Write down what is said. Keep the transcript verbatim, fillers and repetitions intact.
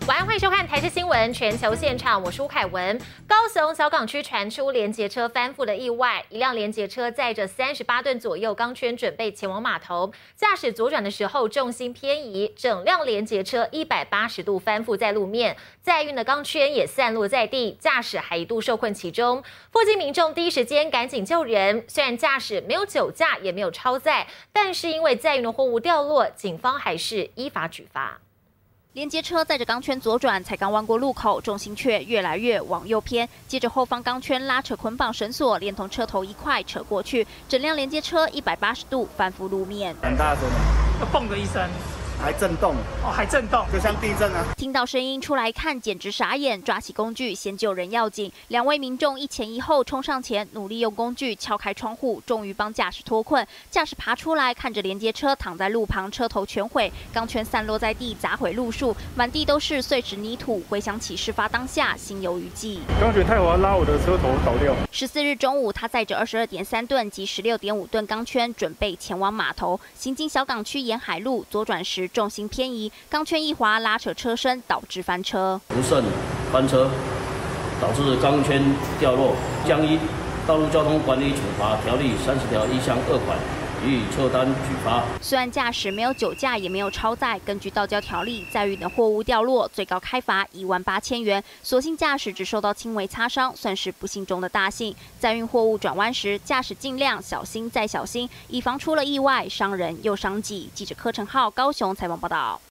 晚安，欢迎收看台视新闻全球现场，我是吴凯文。高雄小港区传出联结车翻覆的意外，一辆联结车载着三十八吨左右钢圈，准备前往码头，驾驶左转的时候重心偏移，整辆联结车一百八十度翻覆在路面，载运的钢圈也散落在地，驾驶还一度受困其中。附近民众第一时间赶紧救人，虽然驾驶没有酒驾，也没有超载，但是因为载运的货物掉落，警方还是依法举发。 连接车载着钢圈左转，才刚弯过路口，重心却越来越往右偏。接着后方钢圈拉扯捆绑绳索，连同车头一块扯过去，整辆连接车一百八十度翻覆路面。 很大声， 就嘣的一声， 还震动哦，还震动， 就像地震啊！ 听到声音出来看，简直傻眼，抓起工具先救人要紧。两位民众一前一后冲上前，努力用工具撬开窗户，终于帮驾驶脱困。驾驶爬出来，看着连接车躺在路旁，车头全毁，钢圈散落在地，砸毁路树，满地都是碎石泥土。回想起事发当下，心有余悸。 钢圈太滑，拉我的车头倒掉。 十四日中午，他载着二十二点三吨及十六点五吨钢圈，准备前往码头。行经小港区沿海路，左转时重心偏移。 钢圈一滑，拉扯车身，导致翻车。 不慎翻车，导致钢圈掉落，将依《道路交通管理处罚条例》三十条一项二款予以撤单举发。 虽然驾驶没有酒驾，也没有超载，根据道交条例，载运的货物掉落，最高开罚一万八千元。所幸驾驶只受到轻微擦伤，算是不幸中的大幸。载运货物转弯时，驾驶尽量小心再小心，以防出了意外，伤人又伤己。记者柯成浩高雄采访报道。